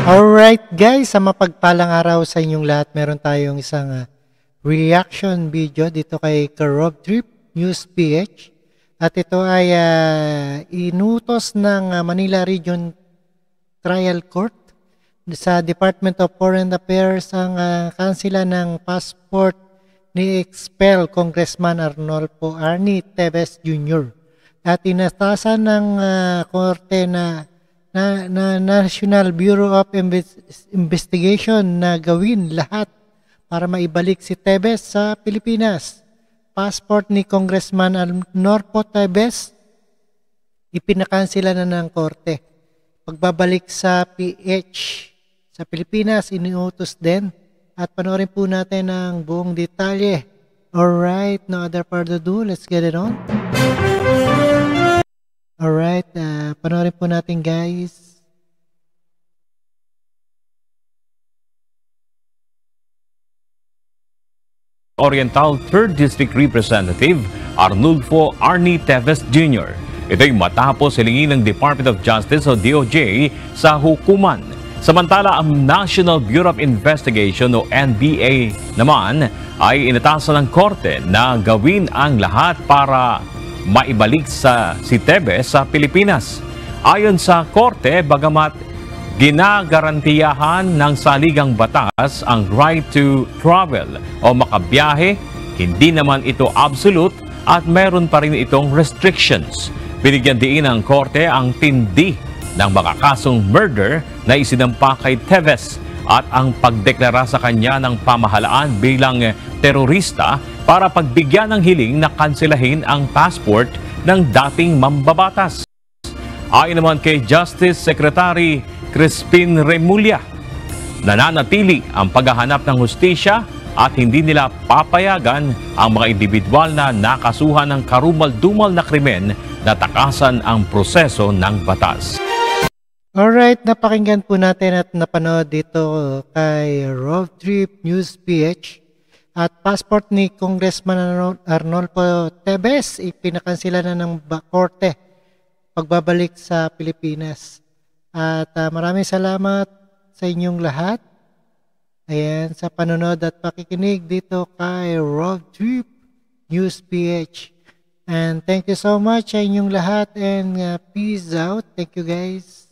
Alright guys, sa mapagpalang araw sa inyong lahat, meron tayong isang reaction video dito kay Rob Trip News PH. At ito ay inutos ng Manila Region Trial Court sa Department of Foreign Affairs ang kansila ng passport ni expel Congressman Arnolfo Arnie Teves Jr. At inatasan ng korte na National Bureau of Investigation na gawin lahat para maibalik si Teves sa Pilipinas. Passport ni Congressman Arnolfo Teves ipinakansela na ng korte. Pagbabalik sa PH sa Pilipinas, iniutos din. At panoorin po natin ang buong detalye. Alright, no other further ado, let's get it on. Alright, panoorin po natin guys. Oriental 3rd District Representative Arnulfo Arnie Teves Jr. Ito'y matapos hilingin ng Department of Justice o DOJ sa hukuman. Samantala, ang National Bureau of Investigation o NBA naman ay inatasan ng korte na gawin ang lahat para maibalik si Teves sa Pilipinas. Ayon sa korte, bagamat ginagarantiyahan ng saligang batas ang right to travel o makabiyahe, hindi naman ito absolute at meron pa rin itong restrictions. Binigyan din ng korte ang tindi ng mga kasong murder na isinampa kay Teves at ang pagdeklara sa kanya ng pamahalaan bilang terorista para pagbigyan ng hiling na kanselahin ang passport ng dating mambabatas. Ayon naman kay Justice Secretary Crispin Remulla, nananatili ang paghahanap ng hustisya at hindi nila papayagan ang mga individual na nakasuhan ng karumal-dumal na krimen na takasan ang proseso ng batas. Alright, napakinggan po natin at napanood dito kay Rob Trip News PH. At passport ni Congressman Arnolfo Teves ipinakansela na ng korte pagbabalik sa Pilipinas. At maraming salamat sa inyong lahat. Ayan, sa panonood at pakikinig dito kay Rob Trip News PH. And thank you so much sa inyong lahat and peace out. Thank you guys.